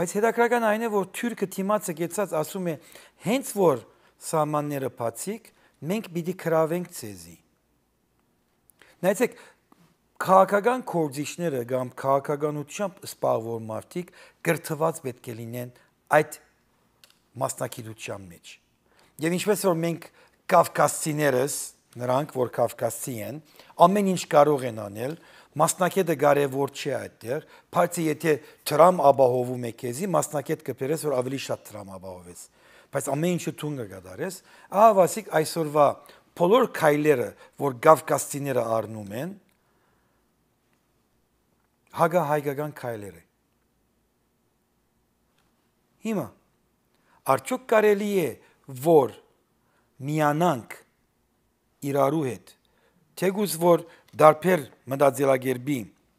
Բայց հետաքրական այն է, որ թուրքը թիմացը գեցած ասում է, հենց որ սահմանները բացիկ, մենք պիտի քրավենք ցեզի։ Նայեցեք, քաղաքական կորձիչները կամ քաղաքականությամբ սպառվող մարդիկ գրթված պետք է լինեն այդ մասնակցության մեջ։ Եվ ինչպես որ մենք կավկասցիներս, նրանք որ կավկասցի են, ամեն ինչ կարող են անել, մասնակետը կարևոր չէ այդտեղ, բայց եթե տրամ ապահովում է քեզի, մասնակետ կբերես, որ ավելի շատ տրամ ապահովես։ Բայց ամեն ինչը թուն կգադարես, ահա վասիկ այսօրվա բոլոր քայլերը, որ կավկասցիները առնում են, հագահայկական քայլեր է։ Հիմա արդյոք կարելի է, որ միանանք իրարու հետ, թեգուզ որ դարբեր մտածելակերպի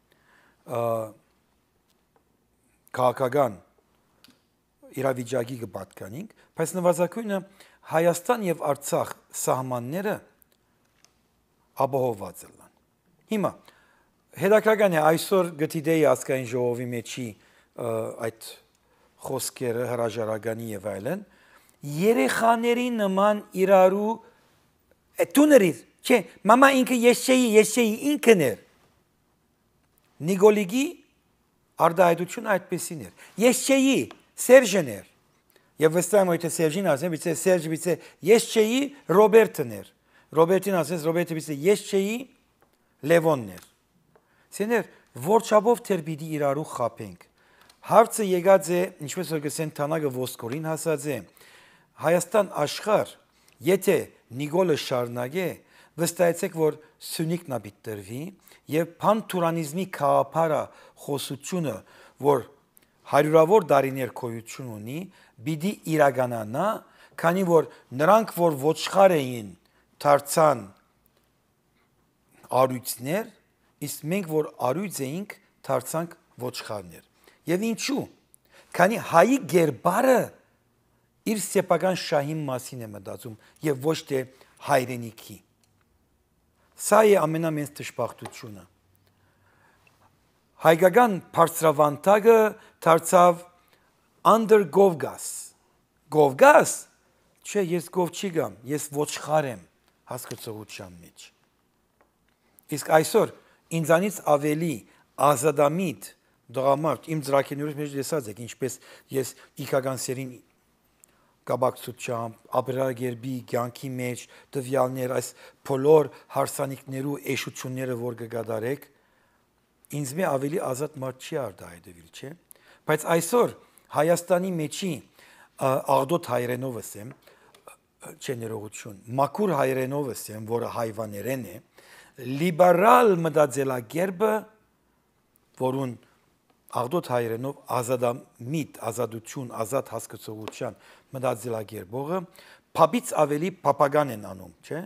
քաղաքական իրավիճակի կպատկանենք, բայց նվազագույնը Հայաստան եւ Արցախ սահմանները ապահովված են։ Հիմա հետաքրական է այսօր գտիդեի ազգային ժողովի մեջի այդ խոսքերը հրաժարականի եւ այլն երեխաների նման իրարու տուներիր չէ մամա ինքը ես չէի ինքն էր Նիկոլիգի արդայդություն այդպեսին էր ես չէի Սերժն էր եւ վստահ եմ որ Սերժին ասեմ բիցե Սերժ բիցե ես չէի Ռոբերտն էր Ռոբերտին ասես Ռոբերտը բիցե ես չէի Լևոնն էր Սեներ որչաբով թեր պիտի իրարու խապենք հարցը եկած է ինչպես որ գսեն թանագը ոսկորին հասած է Հայաստան աշխարհ եթե Նիկոլը շարնագե վստահեցեք որ սունիկնա բիտրվի եւ փանթուրանիզմի քաղաքապարը խոսությունը որ հարյուրավոր դարիներ քոյություն ունի բիդի իրականանա քանի որ նրանք որ ոչխար էին դարձան արույցներ իսկ մենք որ արույց էինք դարձանք ոչխարներ եւ ինչու քանի հայի գերբարը իր սեփական շահին մասին է մտածում եւ ոչ թե հայրենիքի սա է ամենամեծ դժբախտությունը հայկական բարձրավանդակը դարձավ under Govgas չէ ես գով չի գամ ես ոչխար եմ հասկացողության մեջ իսկ այսօր ինձանից ավելի ազատամիտ դրամարդ իմ ծրագիրներով մեջ լսած եք ինչպես ես իքական սերին կաբակցությամբ ապրելակերպի կյանքի մեջ տվյալներ այս բոլոր հարսանիքներու էշությունները որ կգադարեք ինձ մե ավելի ազատ մարդ չի արտահայտվել չէ բայց այսօր Հայաստանի մեջի աղդոտ հայրենովս եմ չէ ներողություն մաքուր հայրենովս եմ որը հայվաներեն է լիբերալ մտածելակերպը որուն աղդոտ հայրենով ազատամիտ ազատություն ազատ հասկացողության մտածելակերպողը փաբից ավելի փապագան են անում չէ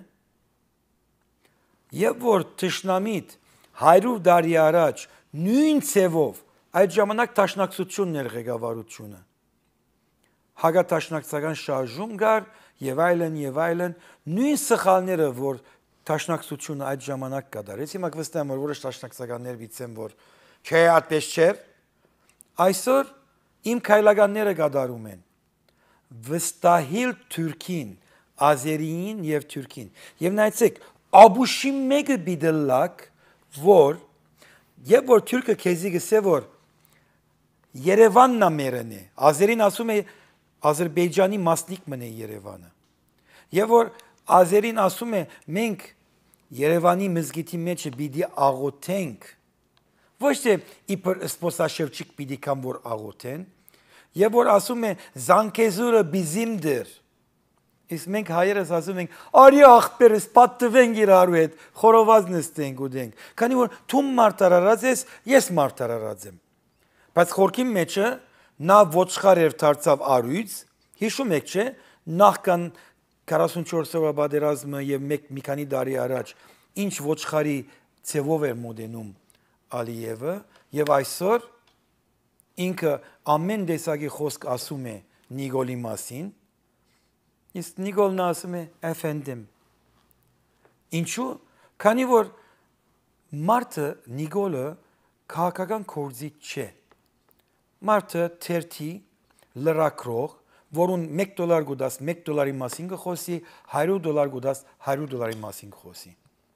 եւ որ թշնամիտ 100 տարի առաջ նույն ցևով այդ ժամանակ տաշնակցությունն էր ղեկավարությունը հագատաշնակցական շարժում կար եւ այլն նույն սխալները որ տաշնակցությունը այդ ժամանակ կատարեց հիմա վստահ եմ որ որոշ տաշնակցականներ բիցեն որ չէ այդպես չէր այսօր իմ քայլականները կատարում են վստահիլ թուրքին ազերիին եւ թուրքին եւ նայեցեք աբուշի մեկը բիդլակ որ եւ որ թուրքը քեզի գսե որ Երևանն է մերն է ազերին ասում է Ադրբեջանի մասնիկ մնե Երևանը եւ որ ազերին ասում է մենք Երևանի մզգիթի մեջ պիտի աղոթենք ոչ թե իբր սպոսաշրջիկ պիտի կամ որ աղոթեն եւ որ ասում է զանգեզուրը բիզիմդեր իսկ մենք հայերս ասում ենք արի ախպերս պատտվենք իրարու հետ խորոված նստենք ու դենք քանի որ դու մարտարարած ես ես մարտարարած եմ բայց խորքի մեջը նա ոչխար էր դարձավ արույց հիշում եք չէ նախքան 44 օրվա պատերազմը եւ մի քանի տարի առաջ ինչ ոչխարի ցևով էր մոդենում Ալիևը եւ այսօր ինքը ամեն տեսակի խոսք ասում է Նիկոլի մասին իսկ Նիկոլն ասում է էֆենդեմ ինչու քանի որ մարդը Նիկոլը քաղաքական կորձի չէ մարդը թերթի լրակրող, որուն $1 գուտած $1 մասին կխոսի, $100 գուտած $100 մասին կխոսի։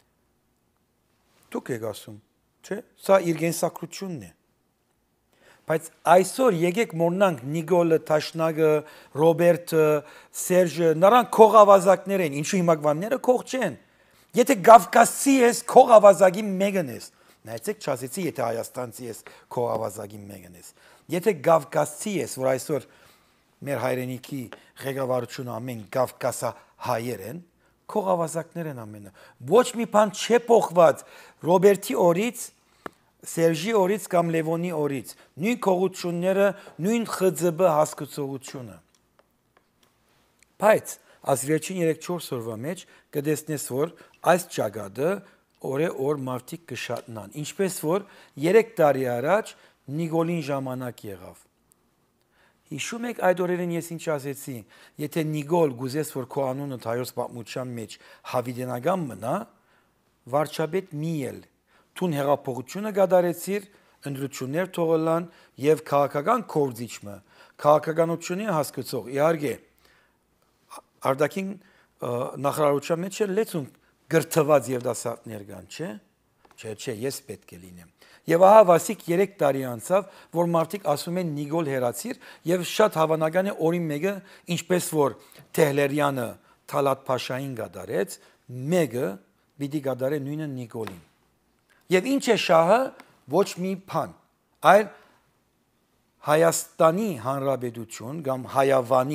Դուք եք ասում, չէ՞։ Սա իր գենսակրությունն է։ Բայց այսօր եկեք մոռնանք Նիկոլը, Տաշնագը, Ռոբերտը, Սերժը, նրանք քողավազակներ են, ինչու հիմա գվանները քող չեն։ Եթե Կավկասցի ես, քողավազակի մեկն ես։ Նայեցեք, չասեցի, եթե Հայաստանցի ես, քողավազակի մեկն ես։ Եթե Կավկասցի ես, որ այսօր մեր հայրենիքի ղեկավարությունը ամեն Կավկասահայեր են, քողավազակներ են ամենը։ Ոչ մի բան չէ փոխված Ռոբերտի օրից, Սերժի օրից կամ Լևոնի օրից, նույն քողությունները, նույն ԽԶԲ հասկացողությունը։ Բայց այս վերջին 3-4 օրվա մեջ կտեսնես, որ այս ճակատը օր մարդիկ կշատնան, ինչպես որ 3 տարի առաջ Նիկոլին ժամանակ եղավ։ Հիշում եք այդ օրերին ես ինչ ասեցի, եթե Նիկոլ գուզես որ քո անունը հայոց պատմության մեջ հավիտենական մնա, վարչապետ մի ել Տուն հեղափոխությունը գդարեցիր, ընդրություններ թողելան եւ քաղաքական կորձիչը, քաղաքականությունը հասկացող, իհարկե, արդակին նախարարության մեջ լեցուն գրթված երդասարտներ կան, չէ՞։ Չէ, ես պետք է լինեմ։ Եվ ահա Վասիկ 3 տարի անցավ, որ մարդիկ ասում են Նիկոլ հերացիր եւ շատ հավանական է օրին մեկը, ինչպես որ Թեհլերյանը Թալատ Փաշային գդարեց, մեկը պիտի գդարե նույնը Նիկոլին։ Եվ ինչ է շահը ոչ մի բան, այլ Հայաստանի Հանրապետություն կամ Հայավանի,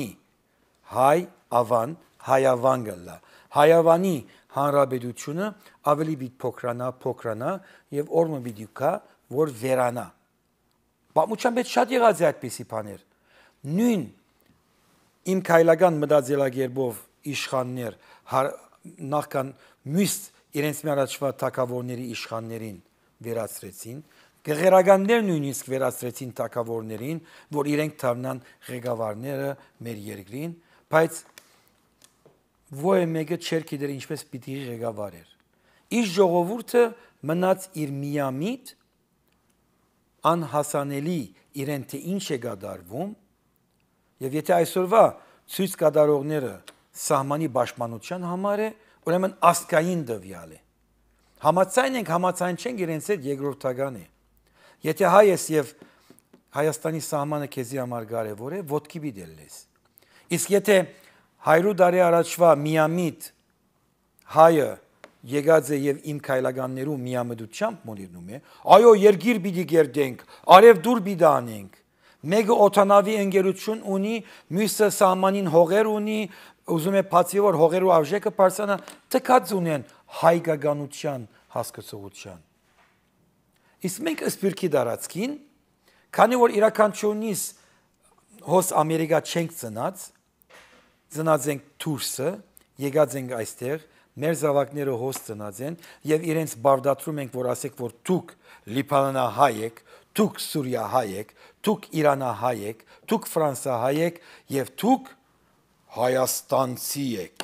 Հայավան գլա, Հայավանի Հանրապետությունը ավելի պիտի փոքրանա եւ օրը պիտի կա, որ վերանա։ Պատմության մեջ շատ եղած է այդպիսի բաներ։ Նույն իմ քայլական մտածելակերպով իշխաններ նախքան մյուս իրենց առաջվա թակավորների իշխաններին վերացրեցին, գեղերականներ նույնիսկ վերացրեցին թակավորներին, որ իրենք դառնան ղեկավարները մեր երկրին, բայց ոչ մեկը չէր գիտեր ինչպես պիտի ղեկավարեր։ Իր ժողովուրդը մնաց իր միամիտ, անհասանելի իրեն թե ինչ է գդարվում, եւ եթե այսօրվա ցույց կատարողները սահմանի պաշտպանության համար է, ուրեմն ասկային դվյալ է։ Համաձայն ենք, համաձայն չենք իրենց հետ երկրորդական է։ Եթե հայ ես եւ Հայաստանի սահմանը քեզի համար կարեւոր է, ոտքի պիտի լես։ Իսկ եթե 100 տարի առաջվա միամիտ հայը եկած է եւ իմ քայլականներու միամտությամբ մոլիրնում է, այո, երկիր պիտի գերդենք, արև դուր պիտի անենք։ Մեկը օթանավի ընկերություն ունի, մյուսը սահմանին հողեր ունի, ուզում է բացի որ հողերու արժեքը բարձրանա, թքած ունեն հայկականության հասկացողության։ Իսկ մենք սպիրկի դարածքին, քանի որ իրականությունից հոս Ամերիկա չենք ծնած ենք դուրսը, եկած ենք այստեղ, մեր զավակները հոս ծնած են եւ իրենց բարդացրում ենք, որ ասեք, որ դուք Լիբանանահայ եք, դուք Սուրիահայ եք, դուք Իրանահայ եք, դուք Ֆրանսահայ եք եւ դուք Հայաստանցի եք։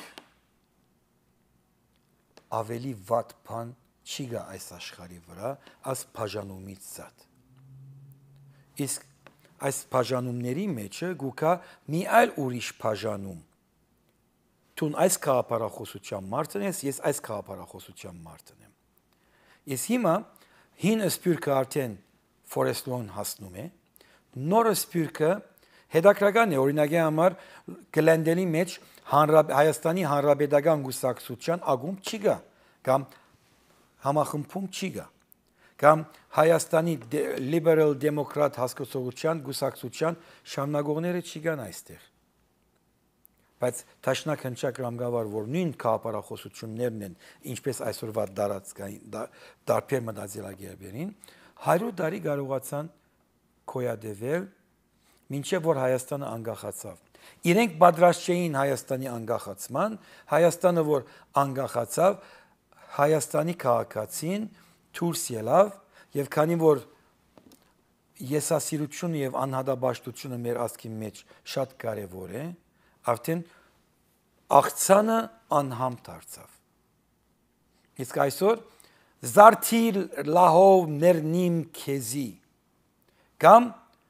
Ավելի վատ բան չի գա այս աշխարհի վրա, այս բաժանումից զատ։ Իսկ այս բաժանումների մեջը գուկա մի այլ ուրիշ բաժանում։ Տուն այս քաղաքապարախոսության մարդն ես, ես այս քաղաքապարախոսության մարդն եմ։ Ես հիմա հին սպյուրքը արդեն Ֆորեսթլոն հասնում է, նոր սպյուրքը հետաքրական է, օրինակի համար Գլենդելի մեջ Հայաստանի Հանրապետական Կուսակցության ակումբ չի գա, կամ համախմբում չի գա, կամ Հայաստանի Liberal Democrat հասկացողության Կուսակցության շարունակողները չի գան այստեղ։ Բայց Տաշնակ հնչակ ռամգավար, որ նույն քաղաքապարախոսություններն են, ինչպես այսօրվա դարբեր մտածելակերպերին, 100 տարի կարողացան կոյադևել, մինչև որ Հայաստանը անկախացավ։ Իրենք պատրաստ չէին Հայաստանի անկախացման, Հայաստանը որ անկախացավ, Հայաստանի քաղաքացին դուրս ելավ եւ քանի որ եսասիրությունը եւ անհատաբաշխությունը մեր ազգի մեջ շատ կարեւոր է, արդեն աղցանը անհամ դարձավ։ Իսկ այսօր զարթի լահով ներնիմ քեզի կամ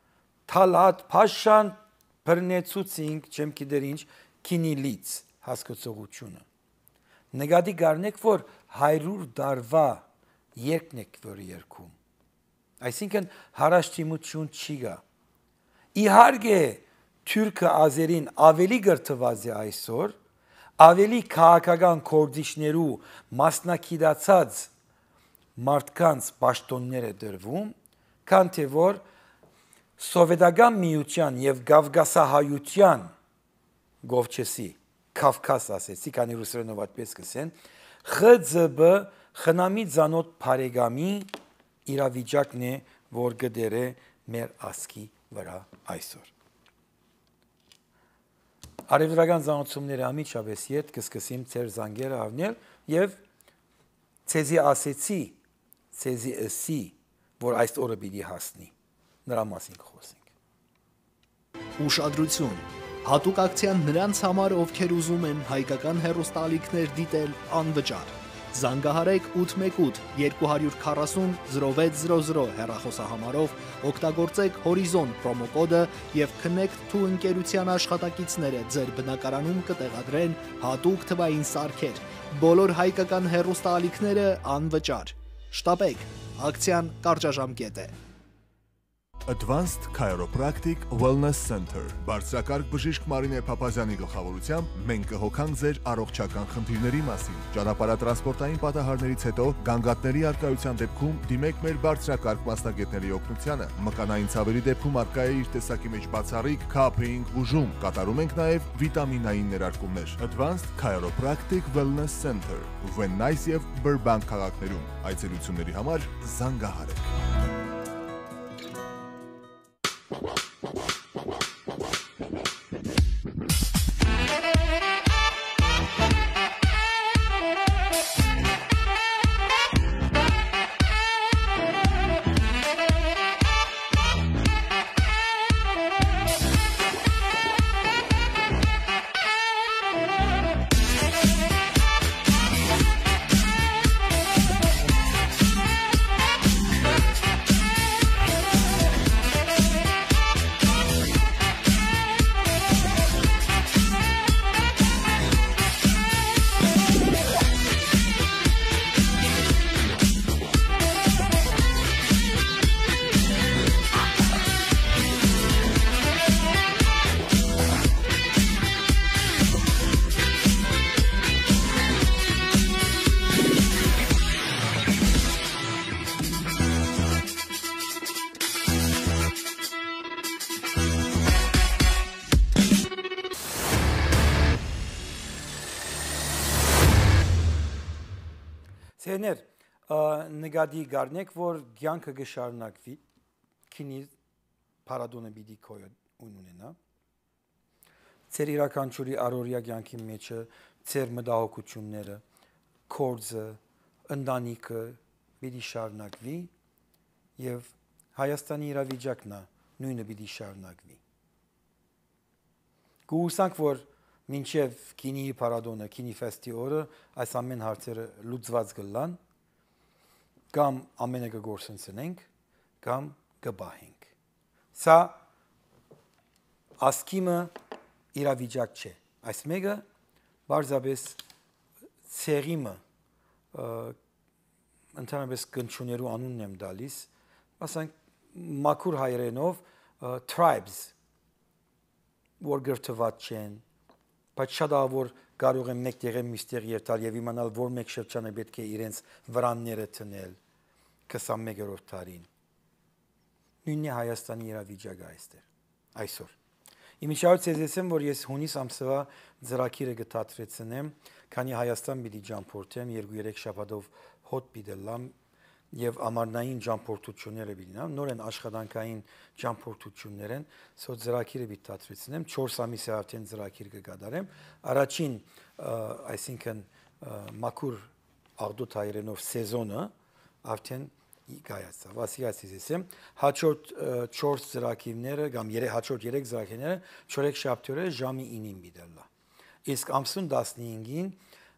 թալատ, փաշան, բռնեցուցինք, չեմ գիտեր ինչ, քինիլից հասկացողությունը։ Նկատի գարնեք, որ 100 դարվա երկն եք որ երկում։ Այսինքն հարաշտիմություն չի գա։ Իհարկե Թուրքը ազերին ավելի գրթված է այսօր, ավելի քաղաքական կորձիչներու մասնակցած մարդկանց պաշտոններ է դրվում, քան թե որ սովետական միության եւ Կավկասահայության գովչեսի Կավկաս ասեցի, քանի ռուսերենով այդպես կսեն, ԽԶԲ խնամի ցանոթ բարեկամի իրավիճակն է, որ գդեր է մեր ասկի վրա այսօր։ Արևելական զանոցումները ամիջապես ետ կսկսիմ ծեր զանգերը ավնել եւ ցեզի ասեցի, ցեզի ասի, որ այս օրը պիտի հասնի։ Նրա մասին խոսենք։ Ուշադրություն։ Հատուկ ակցիան նրանց համար, ովքեր ուզում են հայկական հեռուստաալիքներ դիտել անվճար։ Զանգահարեք 818 240 0600 հեռախոսահամարով, օգտագործեք Horizon պրոմոկոդը եւ Connect to ընկերության աշխատակիցները ձեր բնակարանում կտեղադրեն հատուկ թվային սարքեր։ Բոլոր հայկական հեռուստաալիքները անվճար։ Շտապեք, ակցիան կարճաժամկետ է։ Advanced Chiropractic Wellness Center Բարձրակարգ բժիշկ Մարինե Փափազյանի գլխավորությամբ մենք կհոգանք ձեր առողջական խնդիրների մասին։ Ճանապարհատրանսպորտային պատահարներից հետո գանգատների արկայության դեպքում դիմեք մեր բարձրակարգ մասնագետների օգնությանը։ Մկանային ցավերի դեպքում արկա է իր տեսակի մեջ բացառիկ քափինգ բուժում։ Կատարում ենք նաև վիտամինային ներարկումներ։ Advanced Chiropractic Wellness Center Վեննայս եւ Բրբանկ քաղաքներում։ Այցելությունների համար զանգահարեք։ Սեներ, նկատի գարնեք, որ կյանքը կշարունակվի, քինի փարադոնը պիտի քոյ ունենա։ Ձեր իրականչուրի առօրյա կյանքի մեջը ձեր մտահոգությունները, կորձը, ընտանիքը պիտի շարունակվի եւ Հայաստանի իրավիճակն նույնը պիտի շարունակվի։ Գուսանք, որ մինչև քինի փարադոնը, քինի ֆեստի օրը այս ամեն հարցերը լուծված կլան, կամ ամենը կգործընծնենք, կամ կբահենք։ Սա ասկիմը իրավիճակ չէ։ Այս մեկը բարձրապես ցեղիմը ընդհանրապես կնչուներու անունն եմ դալիս, ասենք մաքուր հայերենով tribes, որ գրթված չեն, բայց շատ ավոր կարող են մեկ տեղը միշտեղ երթալ եւ իմանալ, որ մեկ շրջանը պետք է իրենց վրանները տնել 21-րդ դարին։ Նույնն է Հայաստանի իրավիճակը այստեղ, այսօր։ Իմիջիայից եզեսեմ, որ ես հունիս ամսվա ծրագիրը կթատրեցնեմ, քանի Հայաստան պիտի ճամփորդեմ 2-3 շաբաթով հոտ պիտելամ եւ ամառնային ճամփորդությունները բինամ, նորեն աշխատանքային ճամփորդություններ են, սո ծրագիրը պիտի թատրեցնեմ, 4 ամիս է արդեն ծրագիր կկատարեմ, առաջին, այսինքն մաքուր աղդոտ հայերենով սեզոնը արդեն կայացավ, ասիացից եմ, հաջորդ 4 ծրագիրները կամ հաջորդ 3 ծրագիրները 4 շաբթի ժամի 9-ին պիտելա։ Իսկ ամսուն 15-ին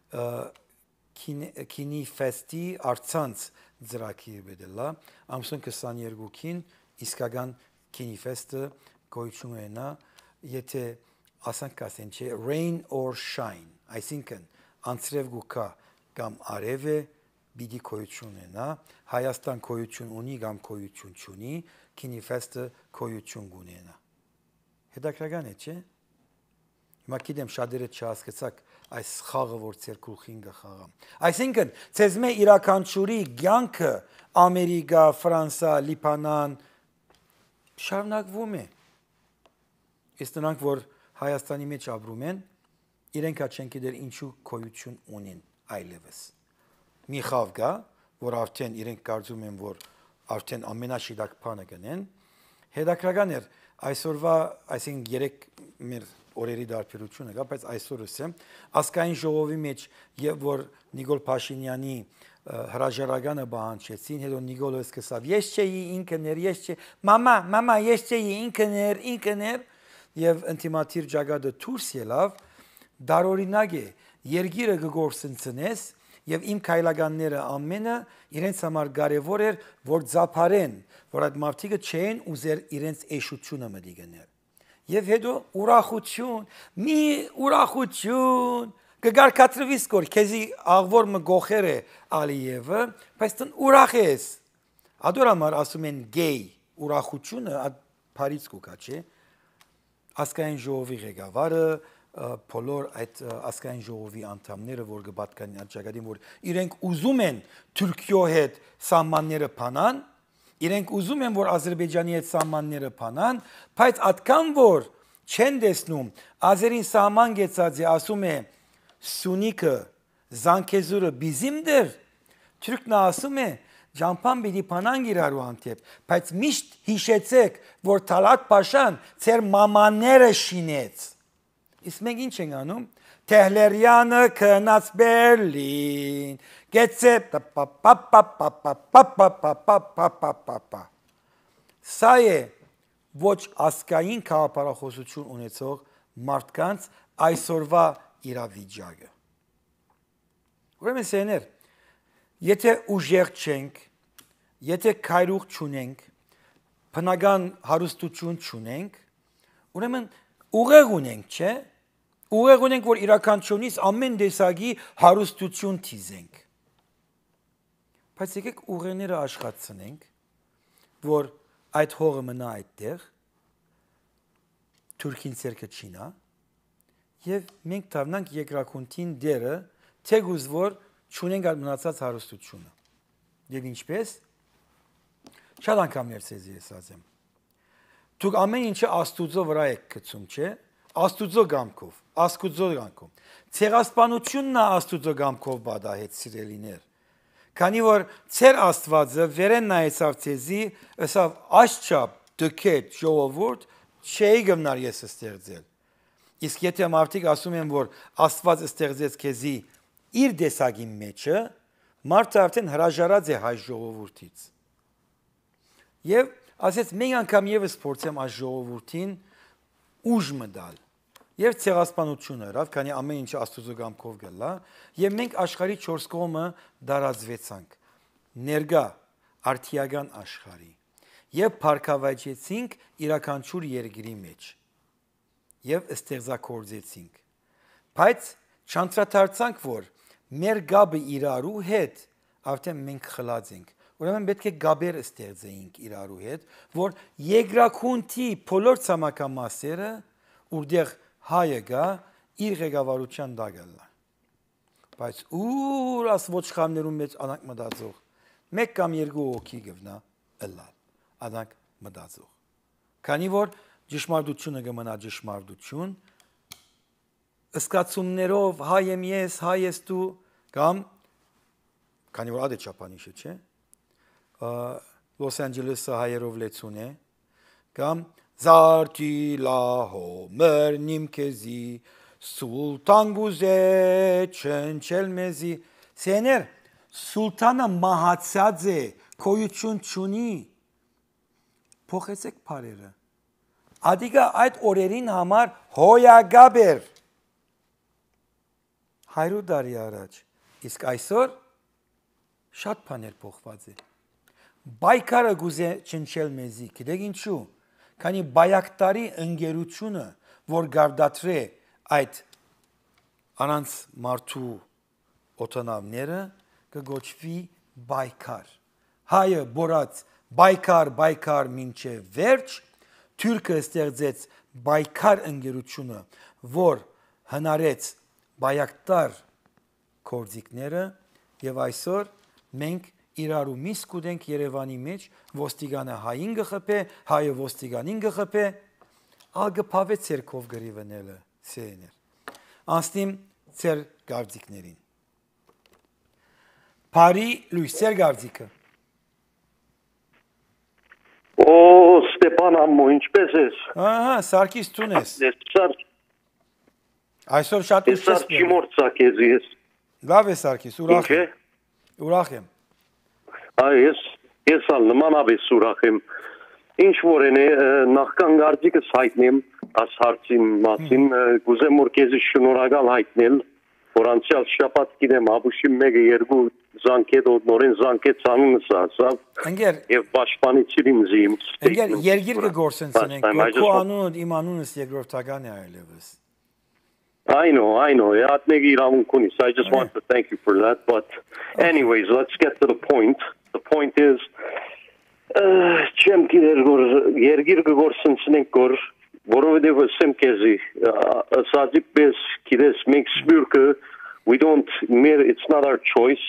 քինի ֆեստի արցանց ծրագիր բերելա, ամսուն 22-ին իսկական Կինիֆեստը գոյություն ունենա, եթե ասենք ասեն չէ rain or shine, այսինքն անցրև գուկա կամ արև է բիդի գոյություն ունենա, Հայաստան գոյություն ունի կամ գոյություն չունի, Կինիֆեստը գոյություն ունենա։ Հետաքրքրական է, չէ՞։ Հիմա գիտեմ շատերը չհասկացաք այս խաղը որ ծեր գլխին գխաղամ։ Այսինքն, ցեզ մե իրականչուրի ցանկը Ամերիկա, Ֆրանսա, Լիբանան շարունակվում է։ Իսկ նրանք որ Հայաստանի մեջ ապրում են, իրենք չեն գիտեր ինչու գոյություն ունին այլևս։ Մի խավ գա, որ արդեն իրենք կարծում են, որ արդեն ամենաշիդակ բանը գնեն, հետաքրքրական էր այսօրվա, այսինքն երեք մեր օրերի դարբերությունը կա, բայց այսօր ասեմ, ազգային ժողովի մեջ եւ որ Նիկոլ Փաշինյանի հրաժարականը բանջեցին, հետո Նիկոլը սկսավ. Ես չէի ինքներ, ես չէ, մամա, ես չէի ինքներ եւ ինտիմատիր ճակատը դուրս ելավ, դարօրինակ է, երգիրը կգործընծնես եւ իմ քայլականները ամենը իրենց համար կարեւոր էր, որ ծափարեն, որ այդ մարդիկը չեն ուզեր իրենց էշությունը մտիգներ։ Եվ հետո ուրախություն, կգարկատրվի սկոր, քեզի աղվոր մը գոխեր է Ալիևը, բայց տն ուրախ ես։ Ադորամար ասում են գեյ, ուրախությունը այդ Փարիզ կուկա, չէ։ Ազգային ժողովի ղեկավարը, բոլոր այդ ազգային ժողովի անդամները, որ կպատկանին այդ ճակատին, որ իրենք ուզում են Թուրքիո հետ սահմանները փանան, իրենք ուզում են, որ Ադրբեջանի հետ սահմանները փանան, բայց այդքան որ չեն տեսնում, Ազերին սահման գեցած է, ասում է Սունիկը, Զանգեզուրը բիզիմդեր, Թուրքն ասում է Ջամփան պիտի փանան իրարու անտեպ, բայց միշտ հիշեցեք, որ Թալատ Փաշան ծեր մամաները շինեց։ Իսկ մենք ինչ ենք անում։ Թեհլերյանը քնած Բերլին, գեցե Սա է ոչ ասկային քաղաքապարախոսություն ունեցող մարդկանց այսօրվա իրավիճակը։ Ուրեմն սեներ, եթե ուժեղ չենք, եթե քայրուղ չունենք, բնական հարստություն չունենք, ուրեմն ուղեղ ունենք, չէ՞։ Ուղեղ ունենք, որ իրականությունից ամեն տեսակի հարստություն թիզենք։ Բայց եկեք ուղեղները աշխատացնենք, որ այդ հողը մնա այդտեղ, Թուրքին ցերկը չինա, եւ մենք դառնանք երկրակունտին դերը, թեգուզ որ չունենք այդ մնացած հարստությունը։ Եվ ինչպես։ Շատ անգամներ ցեզի ես ասեմ։ Դուք ամեն ինչը Աստուծո վրա եք գցում, չէ՞։ Աստուծո գամքով։ Ցեղասպանությունն է Աստուծո գամքով բադահեց սիրելիներ։ Քանի որ ցեր Աստվածը վերեն նայեցավ ցեզի, ասավ աշխապ դքետ ժողովուրդ չի գնար ես ստեղծել։ Իսկ եթե մարդիկ ասում են, որ Աստված ստեղծեց քեզի իր դեսագի մեջը, մարդը արդեն հրաժարած է հայ ժողովրդից։ Եվ ասեց մենք անգամ եւս փորձեմ այս ժողովրդին ուժ մտալ։ Եվ ցեղասպանությունը հրավ, քանի ամեն ինչ Աստուծո գամքով գլա, եւ մենք աշխարհի 4 կողմը դարածվեցանք։ Ներգա արդիական աշխարհի։ Եվ փառքավայճեցինք իրականչուր երկրի մեջ։ Եվ ստեղծագործեցինք։ Բայց չանդրադարձանք, որ մեր գաբը իրարու հետ արդեն մենք խլած ենք։ Ուրեմն պետք է գաբեր ստեղծեինք իրարու հետ, որ երկրակունտի բոլոր ցամաքամասերը, որտեղ հայը գա, իր ղեկավարության դագալա։ Բայց ուր աս ոչխարներում մեջ անակ մտածող, մեկ կամ երկու հոգի գվնա ըլլալ, անակ մտածող։ Քանի որ ճշմարտությունը կմնա ճշմարտություն, ըսկացումներով հայ եմ ես, հայ ես դու, կամ քանի որ ադե չափանիշը, չէ՞։ Լոս Անջելեսը հայերով լեցուն է, կամ Զարտի լահո մերնիմ քեզի, սուլտան գուզե չնչել մեզի, սեներ, սուլտանը մահացած է, քոյություն չունի, փոխեցեք բարերը, ադիգա այդ օրերին համար հոյագաբ էր, 100 տարի առաջ, իսկ այսօր շատ բաներ փոխված է։ Բայկարը գուզե չնչել մեզի, գիտեք ինչու։ քանի բայակտարի ընկերությունը, որ գարդատրե այդ անանց մարդու օտանավները կգոչվի բայկար։ Հայը բորած բայկար մինչև վերջ, Թուրքը ստեղծեց բայկար ընկերությունը, որ հնարեց բայակտար կորձիկները եւ այսօր մենք իրարու միսկ ունենք Երևանի մեջ, ոստիգանը հային գխփե, հայը ոստիգանին գխփե, ալգփավե ցերկով գրիվնելը սեներ։ Անստիմ ցեր գարձիկներին։ Բարի լույս ցեր գարձիկը։ Օ, Ստեփան ամո, ինչպես ես։ Ահա, Սարգիս տուն ես։ Ես Այսօր շատ ուշ ես։ Չիմորցակ ես։ Լավ է Սարգիս, ուրախ եմ։ Ուրախ եմ։ Ես ալ նմանավես ուրախ եմ։ Ինչ որ են նախքան գարձիկս հայտնեմ, աս հարցին մասին, գուզեմ որ քեզի շնորհակալ հայտնել, որ անցյալ շաբաթ գիտեմ Աբուշի 1-2 զանգետ նորեն զանգեց անունս ասավ։ Ընկեր, եւ պաշտպանիչին ինձ իմ։ Ընկեր, երգիր կգործենցնենք, քո անունը իմ անունս երկրորդական է այլևս։ I know. I just want to thank you for that. But anyways, let's get to the point. The point is, we don't, it's not our choice.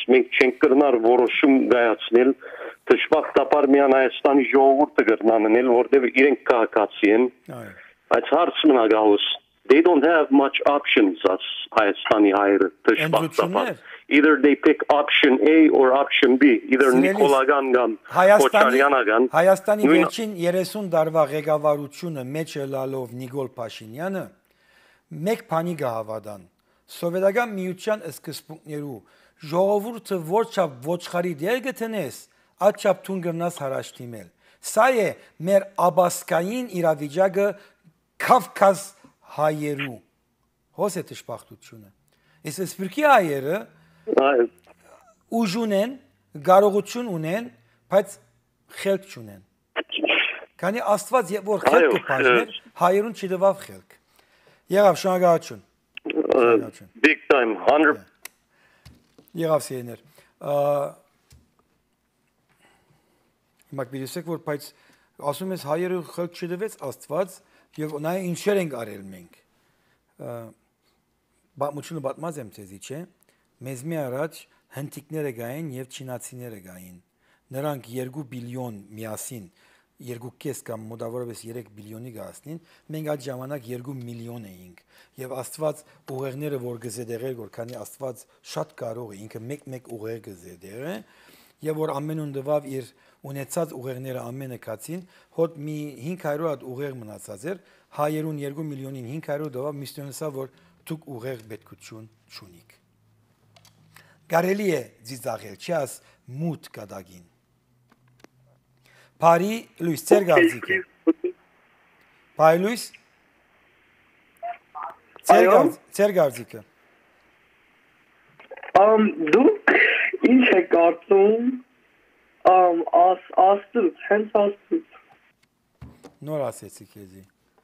They don't have much options as Hayastani Hayır Tışbak'ta. Either they pick option A or option B. Either Nikola Gangan, Koçaryanagan. Հայաստանի վերջին 30 տարվա ղեկավարությունը մեջ ելալով Նիկոլ Փաշինյանը մեկ բանի գահավադան սովետական միության սկզբունքներու ժողովուրդը որչափ ոչխարի դեր գտնես, աչափ տուն գնաս հարաշտիմել։ Սա է մեր աբասկային իրավիճակը Կավկազ հայերու հոս է տշպախտությունը ես սպիրկի հայերը ուժ ունեն կարողություն ունեն բայց խելք չունեն քանի Աստված որ խելք կպաշտներ հայերուն չդվավ խելք եղավ շնորհակալություն Big time 100 եղավ սեներ հիմա գիտեք որ բայց ասում ես հայերը խելք չդվեց Աստված Եվ նա ինչեր ենք արել մենք, բատմությունը բատմած եմ թեզի, չէ, մեզ մի առաջ հնտիկները գային և չինացիները գային, նրանք 2 բիլիոն միասին, 2.5 կամ մոտավորապես 3 բիլիոնի գասնին, մենք այդ ժամանակ 2 միլիոն էինք, և աստված ուղեղները, որ գզեդեղեր, որ քանի աստված շատ կարող է, ինքը մեկ ուղեղ գզեդեղ է, Եվ որ ամենուն դվավ իր ունեցած ուղեղները ամենը կացին, հոտ մի 500 հատ ուղեղ մնացած էր, հայերուն 2 միլիոնին 500 դվավ միստյոնսա, որ դուք ուղեղ պետքություն չունիք։ Կարելի է ձիծաղել, չի աս մութ կադագին։ Բարի լույս, ծեր գարձիկը։ Բարի լույս։ Ծեր գարձիկը։ Դուք ինչ է կարծում աստուց, հենց աստուց։ Նոր ասեցի քեզի։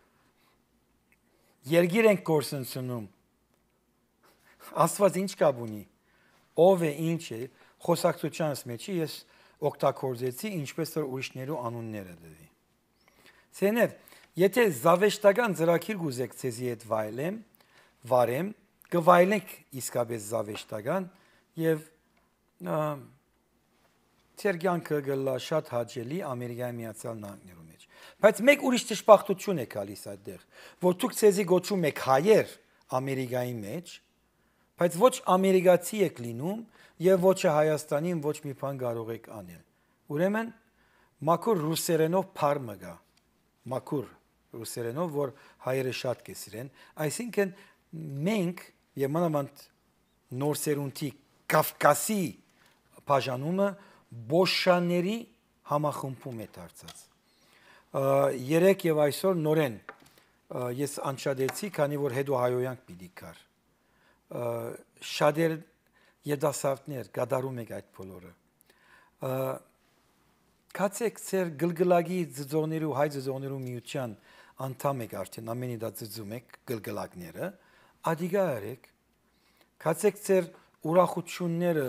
Երգիր ենք կորսնցնում։ Աստված ինչ կապ ունի։ Ով է ինչ է խոսակցությանս մեջի ես օգտագործեցի ինչպես որ ուրիշներու անունները դվի։ Սեներ, եթե զավեշտական ծրագիր գուզեք ցեզի հետ վարեմ, կվայելենք իսկապես զավեշտական եւ Ցերգյանքը գլա շատ հաճելի Ամերիկայի Միացյալ Նահանգներում մեջ։ Բայց մեկ ուրիշ ճշմարտություն է գալիս այդտեղ, որ դուք ցեզի գոչում եք հայեր Ամերիկայի մեջ, բայց ոչ ամերիկացի եք լինում եւ ոչ Հայաստանին ոչ մի բան կարող եք անել։ Ուրեմն մաքուր ռուսերենով փարմը գա։ Մաքուր ռուսերենով, որ հայերը շատ կսիրեն, այսինքն մենք եւ մանավանդ նոր սերունդի Կավկասի բաժանումը բոշաների համախմբում է դարձած։ Երեք եւ այսօր նորեն ես անշադեցի, քանի որ հետո հայոյանք պիտի կար։ Շատեր երդասարտներ գդարում եք այդ բոլորը։ Կացեք ծեր գլգլագի ձծողներու հայ ձծողներու միության անդամ եք արդեն ամենի դա ձծում եք գլգլակները ադիգա արեք կացեք ծեր ուրախությունները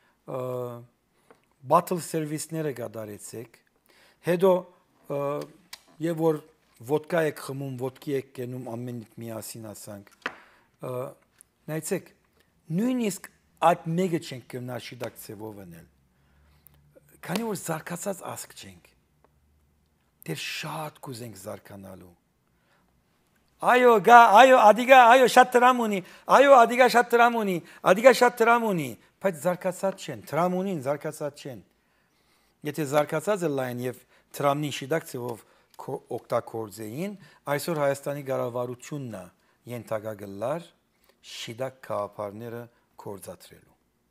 battle service-ները գդարեցեք հետո եւ որ ոդկա եք խմում ոդկի եք կենում ամենիդ միասին ասանք նայեցեք նույնիսկ այդ մեգը չենք կնա շիդակ ծևով անել քանի որ զարգացած ասք չենք դեր շատ կուզենք զարգանալու այո գա այո ադիգա այո շատ տրամ ունի այո ադիգա շատ տրամ ունի ադիգա շատ տրամ ունի բայց զարգացած չեն տրամ ունին զարգացած չեն եթե զարգացած լայն եւ տրամնի շիդակ ծևով օգտագործեին այսօր Հայաստանի ղարավարությունն է ենթակա գլար շիդակ քաղաքարները կորզատրելու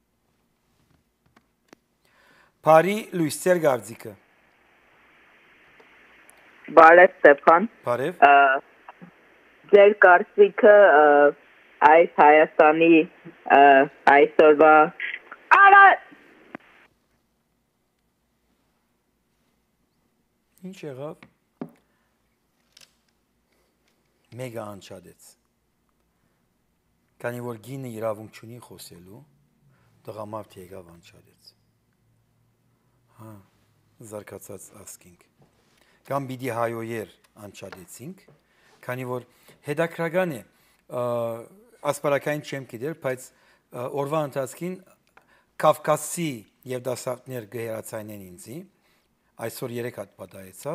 Բարի լույս ծեր գարձիկը Բարև Ստեփան Բարև Ձեր կարծիքը այս Հայաստանի այսօրվա Արա Ինչ եղավ մեգա անչադեց Քանի որ գինը իրավունք չունի խոսելու տղամարդ եկավ անչադեց Հա զարգացած ասկինք կամ պիտի հայոյեր անչադեցինք քանի որ հետաքրական է ասպարակային չեմ գիտեր բայց օրվա ընթացքին Կավկասի եւ դասարտներ գերացայնեն ինձի այսօր 3 հատ պատահեցավ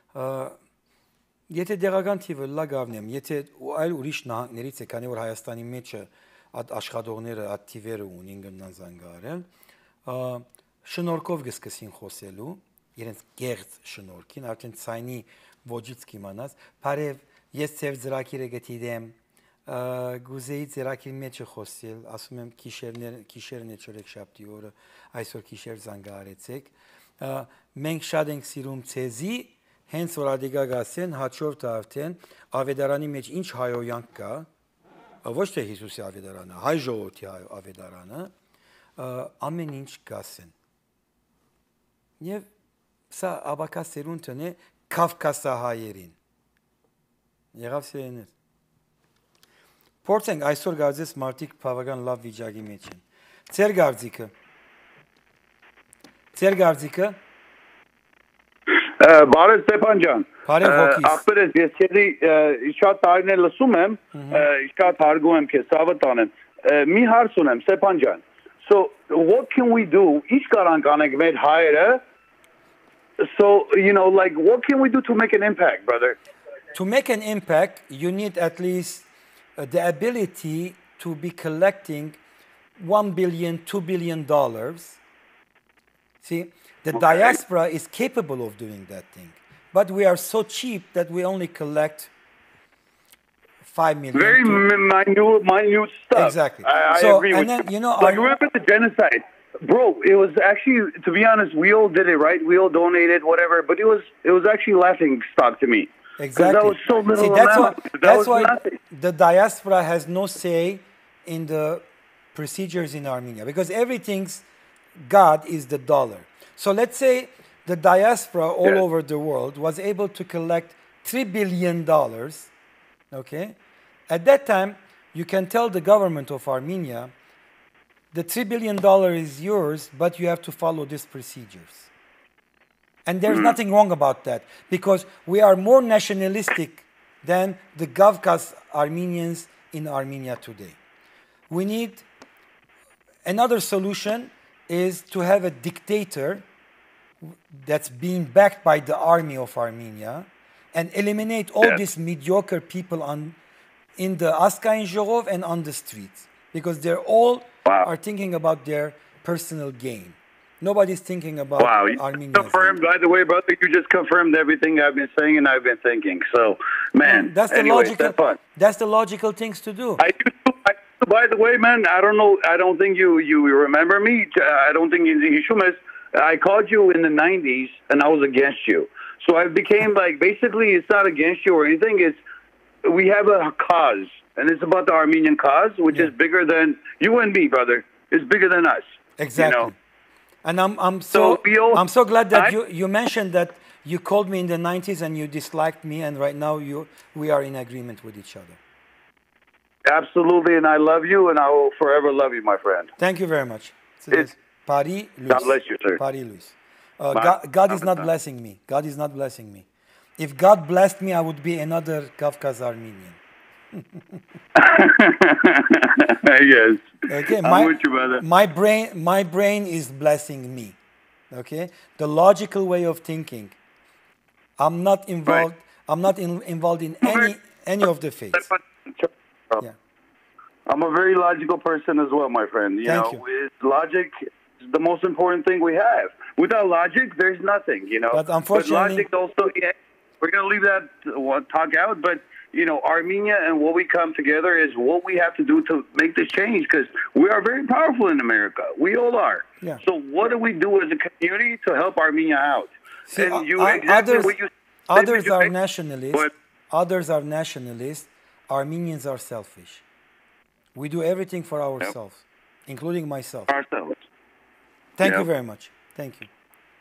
Եթե դեղական թիվը լագավնեմ, եթե այլ ուրիշ նահանգներից է, քանի որ Հայաստանի մեջը այդ աշխատողները այդ թիվերը ունին գնան զանգարել, շնորհքով գսկսին խոսելու, իրենց գեղձ շնորհքին, արդեն ցայնի ոճից կիմանաս, բարև ես ծեր ծրակիրը գտիդեմ, գուզեի ծրակիր մեջը խոսել, ասում եմ քիշերն է չորեքշաբթի օրը, այսօր քիշեր զանգարեցեք, մենք շատ ենք սիրում ցեզի Հենց որ ադիգա գասեն, հաչորդ արդեն, ավետարանի մեջ ինչ հայոյանք կա, ոչ թե Հիսուսի ավետարանը, հայ ժողովրդի ավետարանը, ամեն ինչ գասեն։ Եվ սա աբակա սերունդն է Կավկասահայերին։ Եղավ սերեներ։ Փորձենք այսօր գարձես մարդիկ բավական լավ վիճակի մեջ են։ Ձեր գարձիկը Բարև Ստեփան ջան։ Բարև հոգիս։ Ախպերս ես քեզի շատ տարիներ լսում եմ, շատ հարգում եմ քեզ, ցավը տանեմ։ Մի հարց ունեմ Ստեփան ջան։ So what can we do? Ինչ կարանք անենք մեր հայերը? So like what can we do to make an impact, brother? To make an impact, you need at least the ability to be collecting $1 billion, $2 billion. See, the diaspora is capable of doing that thing, but we are so cheap that we only collect 5 million. Very minute stuff. Exactly. I so, agree and with then, you. you know, like, remember the genocide? Bro, it was actually, to be honest, we all did it, right? We all donated, whatever, but it was actually laughing stock to me. Exactly. That was so little. See, that's why the diaspora has no say in the procedures in Armenia, because everything's God is the dollar. So let's say the diaspora all over the world was able to collect $3 billion, okay? At that time, you can tell the government of Armenia, the $3 billion is yours, but you have to follow these procedures. And there's nothing wrong about that, because we are more nationalistic than the Kavkaz Armenians in Armenia today. We need another solution is to have a dictator that's being backed by the army of Armenia and eliminate all these mediocre people in the Askain Zhorov and on the streets, because they're all are thinking about their personal gain. Nobody's thinking about Armenia. Confirmed, by the way, brother, you just confirmed everything I've been saying and I've been thinking. So, man, that's the logical things to do. I do. By the way, man, I don't know. I don't think you remember me. I don't think you should. I called you in the 90s and I was against you. So I became like, basically, it's not against you or anything. It's, we have a cause, and it's about the Armenian cause, which is bigger than you and me, brother. It's bigger than us. Exactly. You know? And I'm So so glad that I- you mentioned that you called me in the 90s and you disliked me, and right now we are in agreement with each other. Absolutely, and I love you, and I will forever love you, my friend. Thank you very much. It's- Paris Luis. God bless you, sir. Paris Luis. Bye. God is not blessing me. God is not blessing me. If God blessed me, I would be another Kafkas Armenian. Yes. Okay, I'm with you, brother. my brain is blessing me. Okay, the logical way of thinking. I'm not involved. I'm not involved in any of the faiths. Yeah. I'm a very logical person as well, my friend. Thank you. Logic is the most important thing we have. Without logic, there's nothing, But unfortunately- logic also, we're going to leave that talk out, but, Armenia and what we come together is what we have to do to make this change, because we are very powerful in America. We all are. Yeah. So what do we do as a community to help Armenia out? See, And what you others said, are but- nationalists. Others are nationalists. Armenians are selfish. We do everything for ourselves, including myself. ourselves. Thank you Yep. very much. Thank you.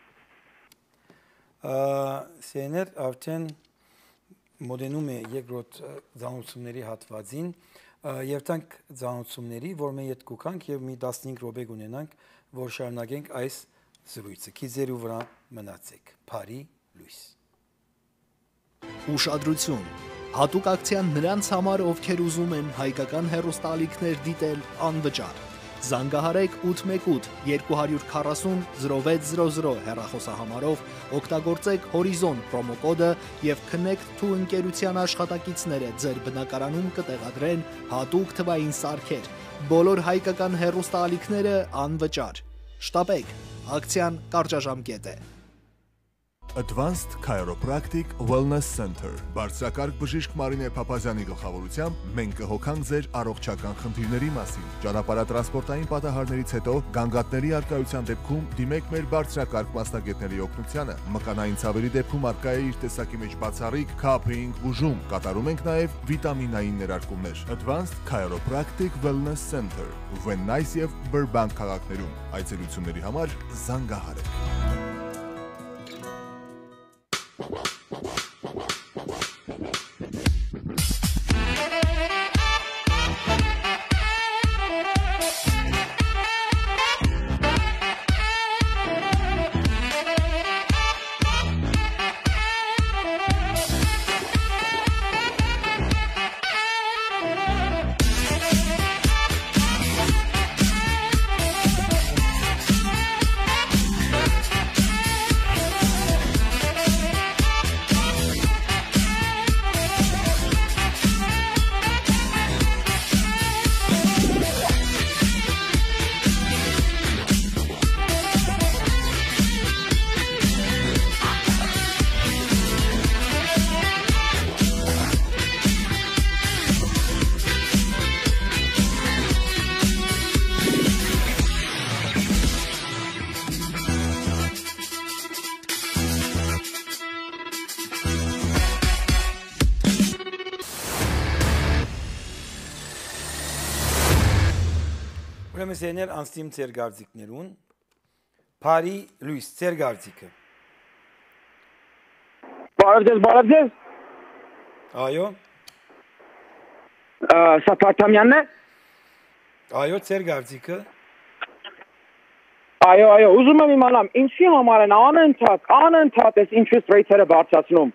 Սեներ արդեն մոդենում է երկրորդ ծանոթությունների հատվածին եւ տանք ծանոթությունների, որ մենք հետ կուքանք եւ մի 15 րոպե կունենանք, որ շարունակենք այս զրույցը։ Քիզերու վրա մնացեք։ Փարի լույս։ Ուշադրություն։ Հատուկ ակցիան նրանց համար, ովքեր ուզում են հայկական հեռուստալիքներ դիտել անվճար։ Զանգահարեք 818 240 0600 հեռախոսահամարով, օգտագործեք Horizon պրոմոկոդը եւ Connect to ընկերության աշխատակիցները ձեր բնակարանում կտեղադրեն հատուկ թվային սարքեր։ Բոլոր հայկական հեռուստալիքները անվճար։ Շտապեք, ակցիան կարճաժամկետ է։ Advanced Chiropractic Wellness Center։ Բարձրակարգ բժիշկ Մարինե Փափազյանի գլխավորությամբ մենք կհոգանք ձեր առողջական խնդիրների մասին։ Ճանապարհատրանսպորտային պատահարներից հետո գանգատների արկայության դեպքում դիմեք մեր բարձրակարգ մասնագետների օգնությանը։ Մկանային ցավերի դեպքում արկա է իր տեսակի մեջ բացառիկ քափինգ բուժում։ Կատարում ենք նաև վիտամինային ներարկումներ։ Advanced Chiropractic Wellness Center։ Van Nuys եւ Burbank քաղաքներում։ Այցելությունների համար զանգահարեք։ Ուրեմն սեներ անցնիմ ծեր գարձիկներուն։ Փարի լույս ծեր գարձիկը։ Բարև Այո, Սաթարթամյանն է։ այո, ծեր գարձիկը։ Այո, ուզում եմ իմանամ, ինչի համար են անընդհատ այս interest rate-երը բարձրացնում։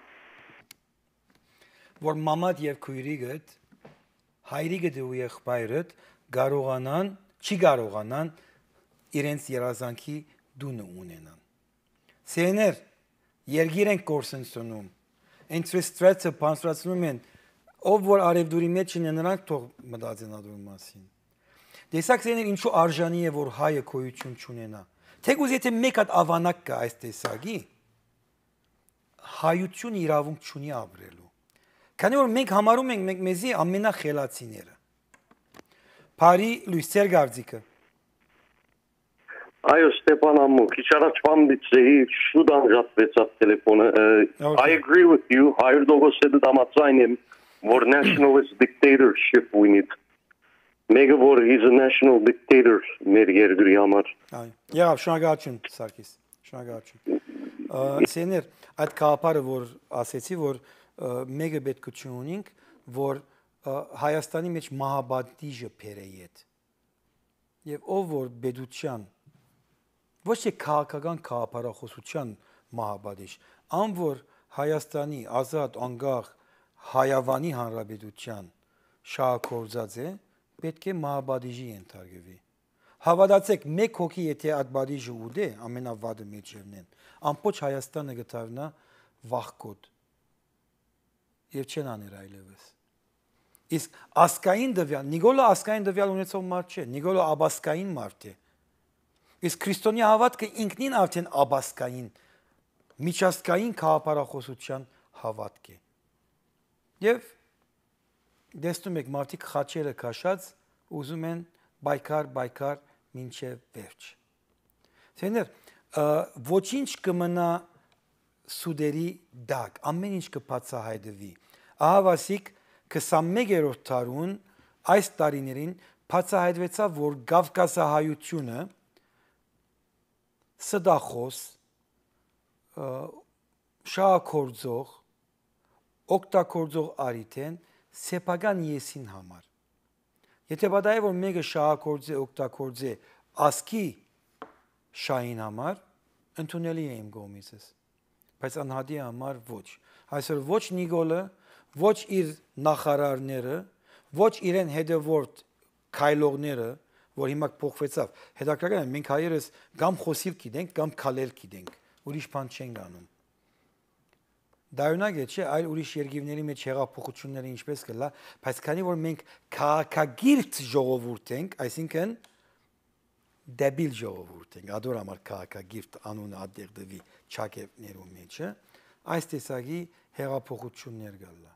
Որ մամադ եւ քույրիկդ, հայրիկդ ու եղբայրդ չի կարողանան իրենց երազանքի դունը ունենան։ Սեներ, երգիր են կորսնցնում, interest rate-ը բարձրացնում են, ով որ արևդուրի մեջ են նրանք թող մտածեն ադու մասին։ Տեսակ սեներ ինչու արժանի է որ հայը քոյություն չունենա։ Թեկուզ եթե մեկ հատ ավանակ կա այս տեսակի, հայություն իրավունք չունի ապրելու։ Քանի որ մենք համարում ենք մենք մեզի ամենախելացիները։ Փարի լույս ծեր գարձիկը։ Այո, Ստեփան ամու, քիչ առաջ բամդիցեի շուտ անջատվեցավ տելեֆոնը։ I agree with you. 100% համաձայն եմ, որ nationalist dictatorship we need. Mega որ he's a national dictator մեր երկրի համար։ Այո։ Եղավ, շնորհակալություն Սարգիս։ Շնորհակալություն։ Սեներ, այդ կապարը որ ասեցի, որ մեկը պետքություն ունենք, որ Հայաստանի մեջ մահաբադիժը փերեյետ։ Եվ ով որ բեդության ոչ թե քաղաքական կապարախոսության մահաբադիժ, ամ որ Հայաստանի ազատ անկախ Հայավանի հանրապետության շահագործած է, պետք է մահաբադիժի ենթարկվի։ Հավատացեք, մեկ հոգի եթե այդ բադիժը ուդե, ամենավատը մեջերն են, ամբողջ Հայաստանը գտարնա վախկոտ։ Եվ չեն աներ այլևս։ Իսկ ասկային դվյալ, Նիկոլը ասկային դվյալ ունեցող մարդ չէ, Նիկոլը աբասկային մարդ է։ Իսկ քրիստոնյա հավատքը ինքնին արդեն աբասկային, միջազգային քաղաքապարախոսության հավատք է։ Եվ դեսնում եք մարդիկ խաչերը քաշած ուզում են բայկար մինչև վերջ։ Սեներ, ոչինչ կմնա սուդերի դակ, ամեն ինչ կբացահայտվի։ Ահավասիկ 21-րդ դարուն այս տարիներին բացահայտվեցավ, որ Կովկասահայությունը սդախոս, շահագործող, օգտագործող արիթ են սեփական եսին համար։ Եթե բադայ որ մեկը շահագործե, օգտագործե ասկի շահին համար, ընդունելի է իմ կողմիցս, բայց անհատի համար ոչ։ Այսօր ոչ Նիկոլը, ոչ իր նախարարները, ոչ իրեն հետևորդ քայլողները, որ հիմա փոխվեցավ։ Հետաքրքրական է, մենք հայերս կամ խոսիլ գիտենք, կամ քալել գիտենք, ուրիշ բան չենք անում։ Դայունակ է, չէ, այլ ուրիշ երկիրների մեջ հեղափոխությունները ինչպես կլա, բայց քանի որ մենք քաղաքագիրտ ժողովուրդ ենք, այսինքն դեբիլ ժողովուրդ ենք, ադոր համար քաղաքագիրտ անունը ադեղդվի չակերտներու մեջը, այս տեսակի հեղափոխություններ գալա։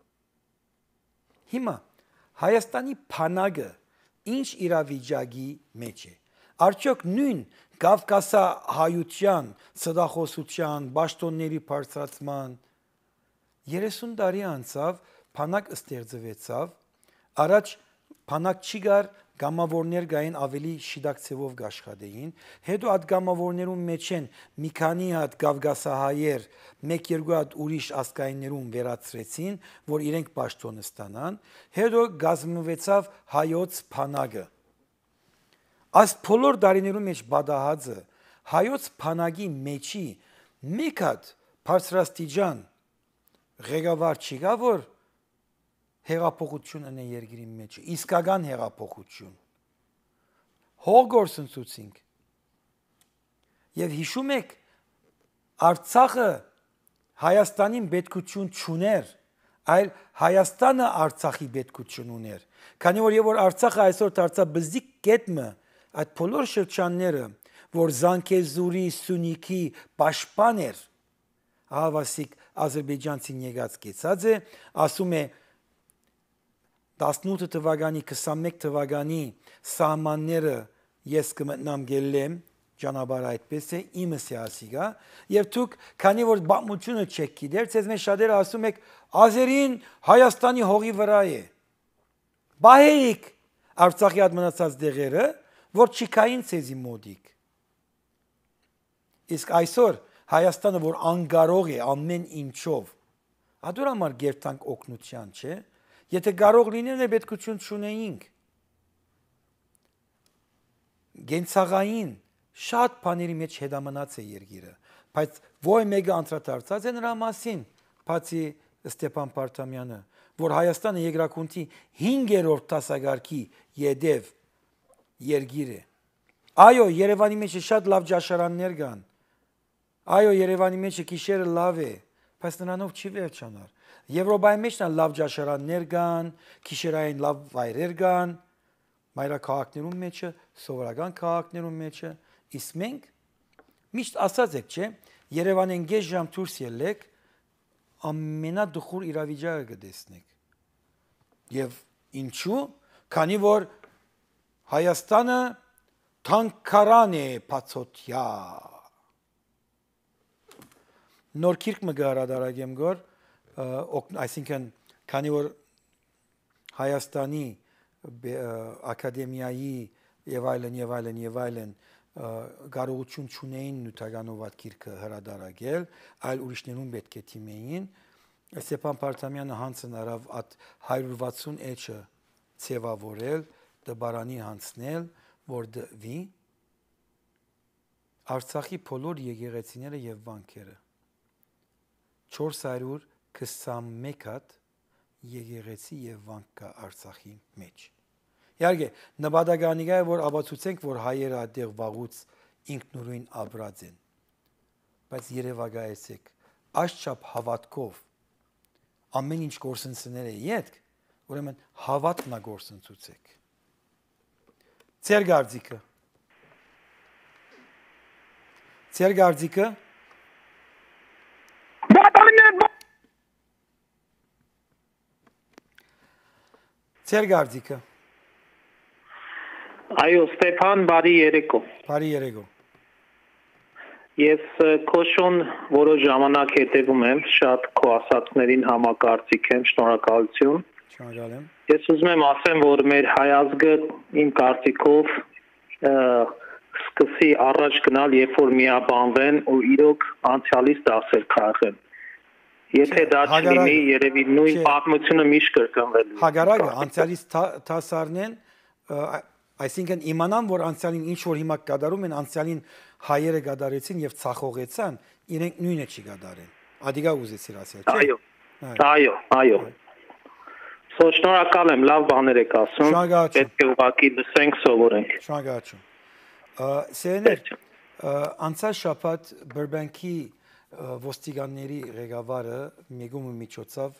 Հիմա Հայաստանի փանագը ինչ իրավիճակի մեջ է։ Արդյոք նույն Կովկասահայության, սդախոսության, պաշտոնների բարձրացման 30 տարի անցավ, փանակ ստեղծվեցավ, առաջ փանակ չի գար, գամավորներ գային ավելի շիդակ ցևով գաշխատեին, հետո այդ գամավորներում մեջ են մի քանի հատ Կովկասահայեր, 1-2 հատ ուրիշ ասկայիններում վերացրեցին, որ իրենք պաշտոնը ստանան, հետո գազմվեցավ հայոց փանագը։ Այս բոլոր դարիներու մեջ բադահածը հայոց փանագի մեջի մեկ հատ բարձրաստիճան ղեկավար չի գա, որ հեղափոխություն ունի երկրի մեջ, իսկական հեղափոխություն։ Հողգործընծուցինք։ Եվ հիշում եք, Արցախը Հայաստանին պետքություն չուներ, այլ Հայաստանը Արցախի պետքություն ուներ։ Քանի որ Արցախը այսօր դարձավ բզիկ կետմը, այդ բոլոր շրջանները, որ Զանգեզուրի, Սյունիքի պաշտպան էր, հավասիկ Ադրբեջանցին եկած կեցած է, ասում է 18 թվականի, 21 թվականի սահմանները ես կմտնամ գելեմ, ճանապարհ այդպես է, իմս է ասիգա, եւ դուք, քանի որ բամությունը չեք գիտեր, ցեզ մեզ շատերը ասում եք, Ազերին Հայաստանի հողի վրա է։ Բայեիք Արցախի հատ մնացած դեղերը, որ չկային ցեզի մոդիկ։ Իսկ այսօր Հայաստանը, որ անկարող է ամեն ինչով, ադոր համար գերտանք օգնության, չէ։ Եթե կարող լիներ, պետքություն չունեինք։ Գենցաղային շատ բաների մեջ հետամնաց է երկիրը, բայց ոյ մեկը անդրադարձած է նրա մասին, բացի Ստեփան Պարտամյանը, որ Հայաստանը երկրակունքի 5-րդ դասակարգի յետև երկիր է։ Այո, Երևանի մեջ շատ լավ ճաշարաններ կան։ Այո, Երևանի մեջ գիշերը լավ է, բայց նրանով չի վերջանար։ Եվրոպայի մեջ լավ ճաշարաններ կան, գիշերային լավ վայրեր կան, մայրաքաղաքներում մեջը, սովորական քաղաքներում մեջը, իսկ մենք միշտ ասած եք, չէ, Երևանեն գեշ ժամ դուրս ելեք, ամենադխուր իրավիճակը կտեսնեք։ Եվ ինչու՞, քանի որ Հայաստանը թանկարան է բացօթյա։ Նոր քիրք մը գարադարագեմ գոր, այսինքն քանի որ Հայաստանի ակադեմիայի եւ այլն կարողություն չունեին նյութականով այդ գիրքը հրադարագել, այլ ուրիշներուն պետք է թիմեին։ Ստեփան Պարտամյանը հանցն արավ այդ 160 էջը ցևավորել, դբարանի հանցնել, որ դվի Արցախի բոլոր եկեղեցիները եւ վանքերը 421 հատ եկեղեցի եւ վանք կա Արցախի մեջ։ Իհարկե, նպատականի է, որ ապացուցենք, որ հայերը այդտեղ վաղուց ինքնուրույն ապրած են։ Բայց երևակայեցեք, աշխապ հավատքով ամեն ինչ գործընծները յետք, ուրեմն հավատն է գործընծուցեք։ Ձեր գարձիկը։ Ձեր գարձիկը։ Ձեր գարձիկը։ Այո, Ստեփան, բարի երեկո։ Բարի երեկո։ Ես քոշուն որոշ ժամանակ հետևում եմ, շատ քո ասածներին համակարծիք եմ, շնորհակալություն։ Շնորհակալ եմ։ Ես ուզում եմ ասեմ, որ մեր հայազգը իմ կարծիքով սկսի առաջ գնալ, երբ որ միաբանվեն ու իրոք անցյալից դասեր քաղեն։ Եթե դա չլինի, երևի նույն պատմությունը միշտ կրկնվելու։ Հագարակը անցյալից դասարնեն, այսինքն իմանան, որ անցյալին ինչ որ հիմա կդարում են, անցյալին հայերը գդարեցին եւ ցախողեցան, իրենք նույնը չի գդարեն։ Ադիգա ուզեցիր ասել, չէ՞։ Այո։ Շնորհակալ եմ, լավ բաներ եք ասում։ Պետք է ուղղակի լսենք, սովորենք։ Շնորհակալություն։ Սեներ, անցած շաբաթ Բերբանկի ոստիկանների ղեկավարը մեգումը միջոցով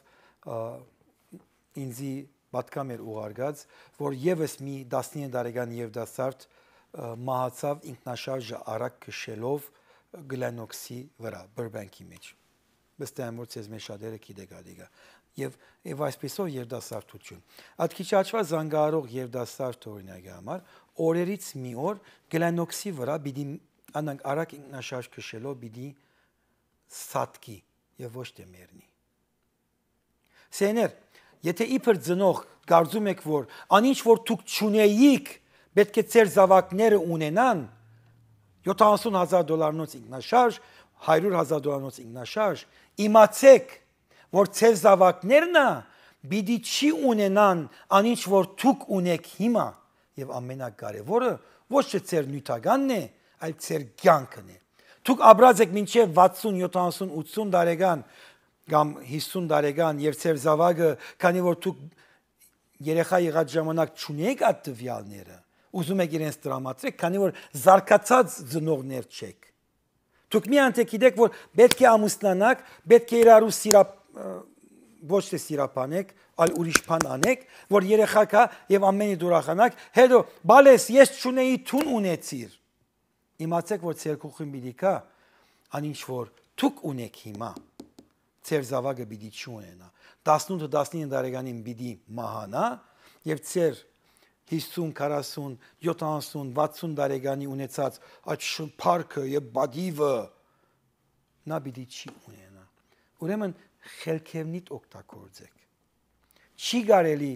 ինձի պատկամ էր ուղարկած, որ եւս մի 19 տարեկան երիտասարդ մահացավ ինքնաշարժը արագ քշելով գլանոքսի վրա Բերբանկի մեջ։ Վստահ եմ, որ ցեզ մեջ շատերը գիտեք ադիգա։ Եվ այսպեսով երիտասարդություն։ Այդ քիչ աչվա զանգահարող երիտասարդ օրինակի համար օրերից մի օր գլանոքսի վրա պիտի անանք արագ ինքնաշարժ քշելով պիտի սատկի եւ ոչ թե մեռնի։ Սեներ, եթե իբր ծնող կարծում եք, որ անինչ որ դուք չունեիք, պետք է ձեր զավակները ունենան, $70,000 ինքնաշարժ, $100,000 ինքնաշարժ, իմացեք, որ ձեր զավակներն պիտի չի ունենան անինչ որ դուք ունեք հիմա եւ ամենակարևորը ոչ թե ձեր նյութականն է, այլ ձեր կյանքն է։ Դուք ապրած եք մինչև 60, 70, 80 տարեկան կամ 50 տարեկան եւ ձեր զավակը, քանի որ դուք երեխա եղած ժամանակ չունեք այդ տվյալները, ուզում եք իրենց տրամադրեք, քանի որ զարգացած ծնողներ չեք։ Դուք միայն գիտեք, որ պետք է ամուսնանաք, պետք է իրարու ոչ թե սիրապանեք, այլ ուրիշ բան անեք, որ երեխա կա եւ ամենի դուրախանակ, հետո բալես ես չունեի թուն ունեցիր։ Իմացեք, որ ձեր քուխին պիտի կա, անինչ որ դուք ունեք հիմա, ձեր զավակը պիտի չունենա։ 18-19 տարեկանին պիտի մահանա եւ ձեր 50, 40, 70, 60 տարեկանի ունեցած այդ շփարքը եւ բադիվը նա պիտի չի ունենա։ Ուրեմն խելքևնիտ օգտագործեք։ Չի կարելի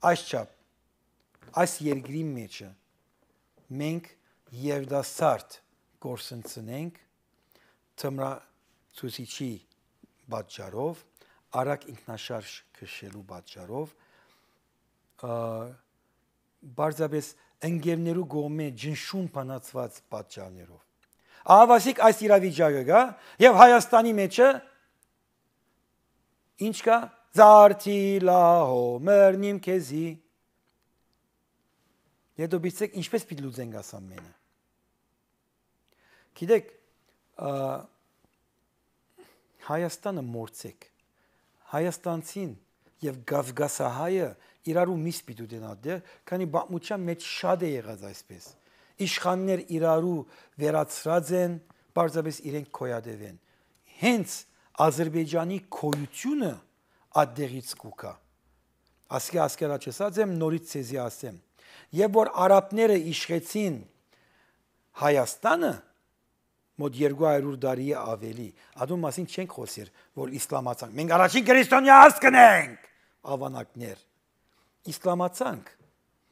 այս երկրի մեջը մենք երդասարդ գործընծնենք թմրացուցիչի պատճառով, արագ ինքնաշարժ քշելու պատճառով, բարձրապես ընկերներու գոմե ջնշուն բանացված պատճառներով։ Ահավասիկ այս իրավիճակը կա եւ Հայաստանի մեջը ինչ կա Զարթի լահո մեռնիմ քեզի։ Եդո բիցեք ինչպես պիտի լուծենք աս ամենը։ Գիտեք, Հայաստանը մորցեք։ Հայաստանցին եւ Կավկասահայը իրարու միս պիտի դենա դեր, քանի բամության մեջ շատ է եղած այսպես։ Իշխաններ իրարու վերացրած են, բարձրապես իրենք կոյադեվեն։ Հենց Ադրբեջանի կոյությունը ադեղից կուկա։ Ասկերա չսած եմ, նորից ցեզի ասեմ։ Եվ որ արաբները իշխեցին Հայաստանը մոտ 200 տարի ավելի, ադում մասին չենք խոսիր, որ իսլամացանք։ Մենք առաջին քրիստոնյա ազգ ենք, ավանակներ։ Իսլամացանք,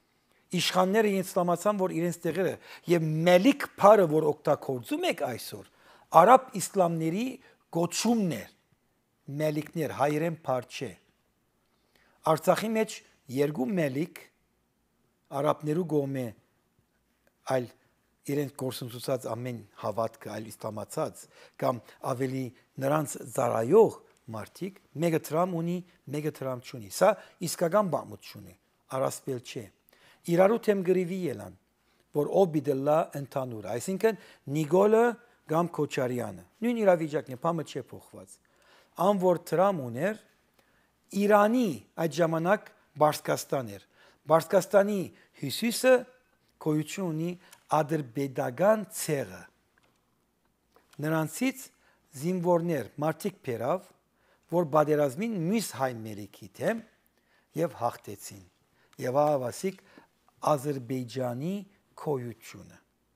իշխանները ինձ ստամացան, որ իրենց տեղերը եւ մելիք բարը, որ օգտագործում եք այսօր, արաբ իսլամների գոչումներ, մելիքներ, հայերեն բառ չէ։ Արցախի մեջ երկու մելիք արաբներու գոմե այլ իրենց գործընթացած ամեն հավատքը այլ իսլամացած կամ ավելի նրանց ծառայող մարդիկ մեկը տրամ ունի, մեկը տրամ չունի։ Սա իսկական բամություն է, առասպել չէ։ Իրարու թեմ գրիվի ելան, որ ով բիդելա ընդհանուր, այսինքն Նիգոլը կամ Քոչարյանը։ Նույն իրավիճակն է, բամը չէ փոխված։ Ան որ տրամ ուներ, Իրանի այդ ժամանակ Բարսկաստան էր։ Բարսկաստանի հյուսիսը գոյություն ունի ադրբեդական ցեղը։ Նրանցից զինվորներ մարդիկ բերավ, որ բادرազմին մյուս հայ մերիկի թեմ եւ հաղթեցին։ Եվ ավասիկ Ադրբեջանի գոյությունը։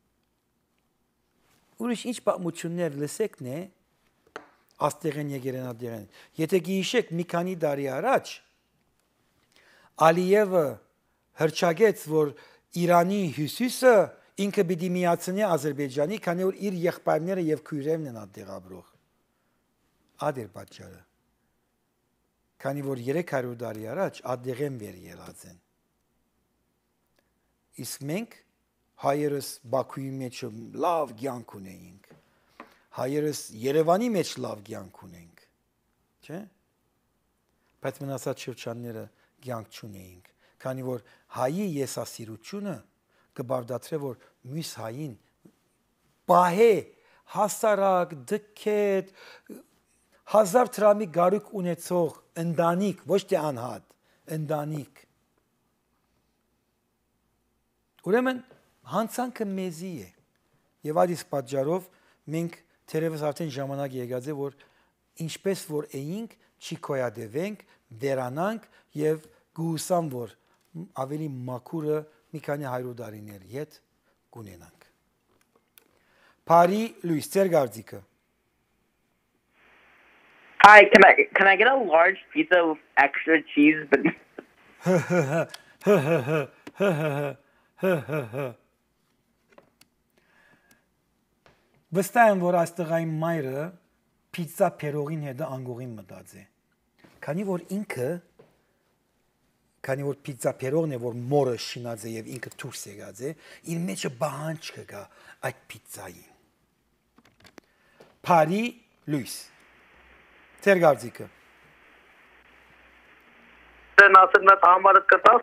Ուրիշ ինչ պատմություններ լսեկն է աստեղեն եկերեն ադեղեն։ Եթե գիշեք մի քանի տարի առաջ Ալիևը հրճագեց, որ Իրանի հյուսիսը ինքը պիտի միացնի Ադրբեջանի, քանի որ իր եղբայրները եւ քույրերն են ադեղաբրող։ Ադեր պատճառը։ Քանի որ 300 տարի առաջ ադեղեն վեր ելած են։ Իսկ մենք հայերս Բաքուի մեջ լավ կյանք ունեինք։ Հայերս Երևանի մեջ լավ կյանք ունենք, չէ՞։ Բայց մնացած շրջանները կյանք չունեինք, քանի որ հայի եսասիրությունը կբարդացրե, որ մյուս հային պահե հասարակ դքետ 1000 դրամի գարուկ ունեցող ընտանիք, ոչ թե անհատ, ընտանիք։ Ուրեմն հանցանքը մեզի է։ Եվ այդ իսկ պատճառով մենք թերևս արդեն ժամանակ եկած է, որ ինչպես որ էինք, չի կոյադևենք, վերանանք եւ գուսամ, որ ավելի մաքուրը մի քանի 100 տարիներ հետ կունենանք։ Բարի լույս, ձեր գարձիկը։ Hi, can I get a large pizza with extra cheese? Վստահ եմ, որ աստղային մայրը պիցա փերողին հետը անգողին մտած է։ Քանի որ պիցա փերողն է, որ մորը շինած է եւ ինքը դուրս եկած է, իր մեջը բանջ կգա այդ պիցային։ Բարի լույս։ Ձեր գարձիկը։ Դեն ասել մեծ համարը կտավ։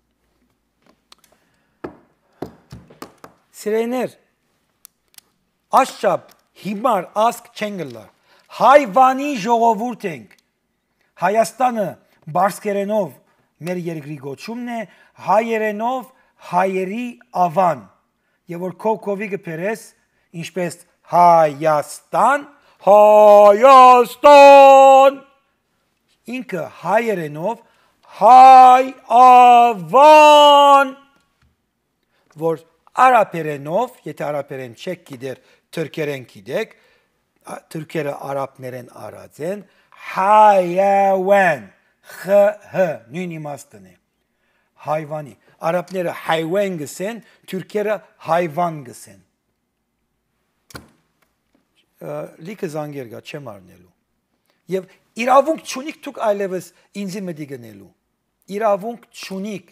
Սիրեներ, Աշճապ, հիմար, ասկ չեն գլար, հայվանի ժողովուրդ ենք, Հայաստանը բարսկերենով մեր երկրի գոչումն է, հայերենով հայերի ավան, և որ կովի կպերես, ինչպես Հայաստան, Հայաստան, ինքը հայերենով հայ ավան, որ արապերենով, եթե արապերեն չեք գիդեր, թուրքերեն գիդեք, թուրքերը արապներեն արած են, հայավան, խ, նույն իմաստն է, հայվանի, արապները հայվան գսեն, թուրքերը հայվան գսեն, լիքը զանգեր գա, չեմ արնելու, և իրավունք չունիք թուք այլևս ինձի մդի գնելու, իրավունք չունիք,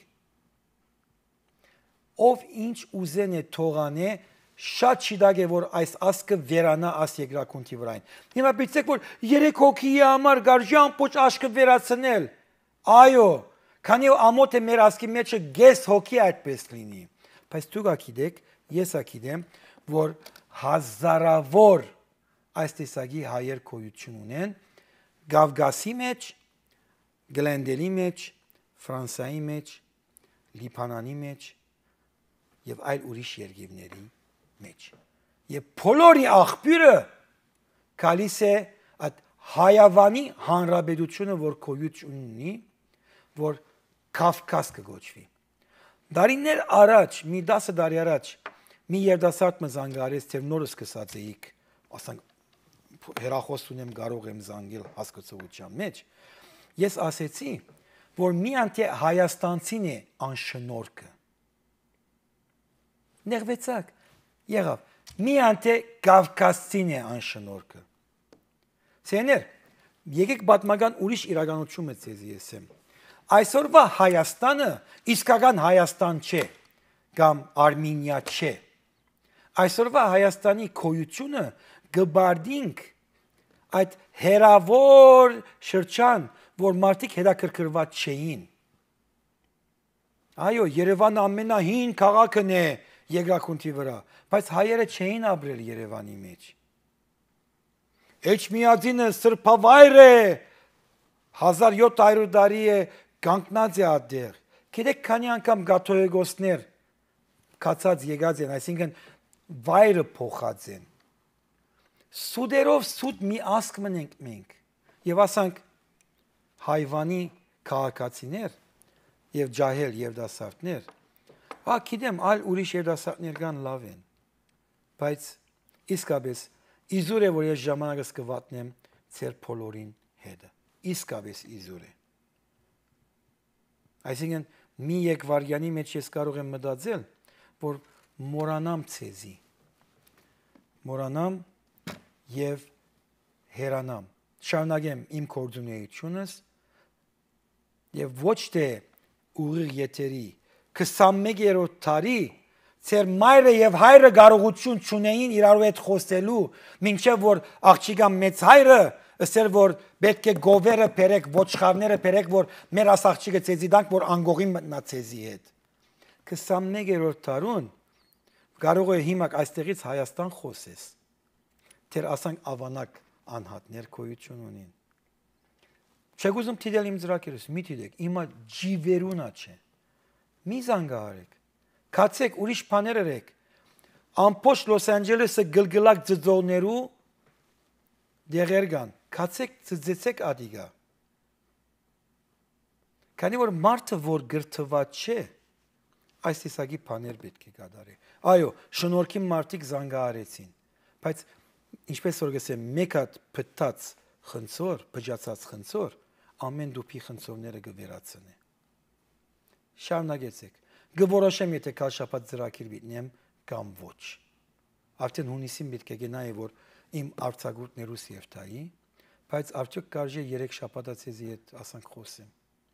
ով ինչ ուզեն է թողան է, շատ շիդագ է, որ այս ասկը վերանա աս երկրակունթի վրային։ Հիմա պիցեք, որ 3 հոգիի համար գարժան պոչ աշկը վերացնել, այո, քանի ամոտ է մեր ասկի մեջը գես հոգի այդպես լինի, բայց դուք ակիդեք, ես ակիդեմ, որ հազարավոր այս տեսակի հայեր կոյություն ունեն, Գավգասի մեջ, Գլենդելի մեջ, Ֆրանսայի մեջ, Լիբանանի մեջ, և այլ ուրիշ երկիրների մեջ։ Եվ բոլորի աղբյուրը գալիս է այդ հայավանի հանրապետությունը, որ գոյություն ունի, որ Կավկաս կգոչվի։ Դարիներ առաջ, մի 10 տարի առաջ, մի երդասարդ մը զանգարեց, թե նորը սկսած էիք, ասանք հեռախոս ունեմ, կարող եմ զանգել հասկացողության մեջ, ես ասեցի, որ միայն թե հայաստանցին է անշնորհքը, Նեղվեցակ։ Եղավ։ Մի անտե Կավկասցին է անշնորհքը։ Սեներ, եկեք պատմական ուրիշ իրականություն է ցեզի եսեմ։ Այսօրվա Հայաստանը իսկական Հայաստան չէ, կամ Արմենիա չէ։ Այսօրվա Հայաստանի քոյությունը գբարդինք այդ հերավոր շրջան, որ մարդիկ հետաքրքրված չէին։ Այո, Երևանը ամենահին քաղաքն է երկրախնդրի վրա, բայց հայերը չէին ապրել Երևանի մեջ։ Էջմիածինը սրբավայր է, 1700 տարի է կանգնած է այդտեղ։ Գիտեք, քանի անգամ գաթողիկոսներ կացած եկած են, այսինքն վայրը փոխած են։ Սուդերով սուդ մի ասկ մնենք մենք եւ ասանք հայվանի քաղաքացիներ եւ ջահել երդասարտներ, գիտեմ, այլ ուրիշ երդասարտներ կան լավ են, բայց իսկապես իզուր է, որ ես ժամանակս կվատնեմ ձեր բոլորին հետը, իսկապես իզուր է։ Այսինքն մի եկվարյանի մեջ ես կարող եմ մտածել, որ մորանամ ցեզի, մորանամ եւ հերանամ, շարունակեմ իմ գործունեությունս եւ ոչ թե ուղիղ եթերի 21-րդ տարի ծեր մայրը եւ հայրը կարողություն չունեին իրարու հետ խոսելու, մինչեւ որ աղջիկա մեծ հայրը ասել որ պետք է գովերը բերեք, ոչխարները բերեք, որ մեր ասաղջիկը ցեզի դանք, որ անգողին մտնա ցեզի հետ։ 21-րդ տարուն կարող է հիմա այստեղից Հայաստան խոսես։ Դեր ասանք ավանակ անհատներ քոյություն ունին։ Չեք ուզում դիտել իմ ծրագիրս, մի դիտեք, իմա ջիվերունա չէ։ Մի զանգահարեք։ Կացեք ուրիշ բաներ արեք։ Ամբողջ Լոս Անջելեսը գլգլակ ծծողներու դեղեր կան։ Կացեք ծծեցեք ադիգա։ Քանի որ մարդը որ գրթված չէ, այս տեսակի բաներ պետք է կատարի։ Այո, շնորհքի մարդիկ զանգահարեցին, բայց ինչպես որ գսեմ, մեկ հատ փտած խնձոր, բջացած խնձոր, ամեն դուփի խնձորները կվերացնի։ Շարունակեցեք։ Գորոշեմ եթե կալ շաբաթ ծրագիր գտնեմ կամ ոչ։ Արդեն հունիսին պետք է գնայի որ իմ արձակուրդներուս եւ տայի, բայց արդյոք կարժե 3 շաբաթացեզի հետ ասանք խոսեմ։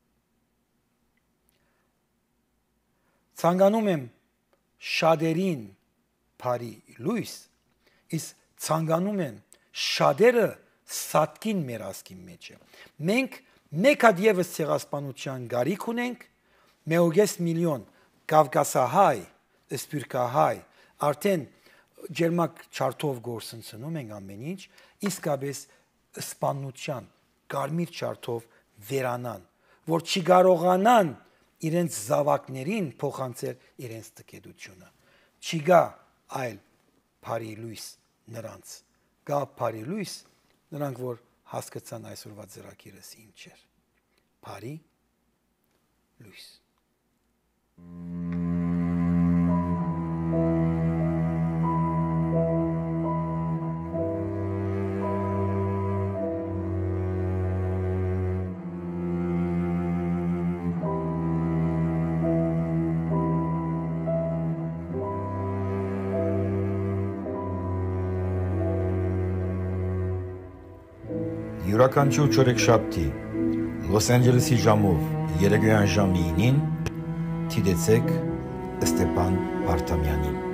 Ցանկանում եմ շատերին բարի լույս, իսկ ցանկանում եմ շատերը սատկին մեր ասկի մեջ է։ Մենք մեկ հատ եւս ցեղասպանության գարիք ունենք, 1.5 միլիոն Կավկասահայ, սպյուրքահայ, արդեն ջերմակ չարթով գործընծնում ենք ամեն ինչ, իսկապես սպանության կարմիր չարթով վերանան, որ չի կարողանան իրենց զավակներին փոխանցել իրենց տկետությունը։ Չի գա այլ բարի լույս նրանց, գա բարի լույս նրանք, որ հասկացան այսօրվա ծրագիրս ինչ էր։ Բարի լույս։ Յուրաքանչյուր չորեքշաբթի Լոս Անջելեսի ժամով երեկոյան ժամի 9-ին դիտեցեք Ստեփան Վարդամյանին։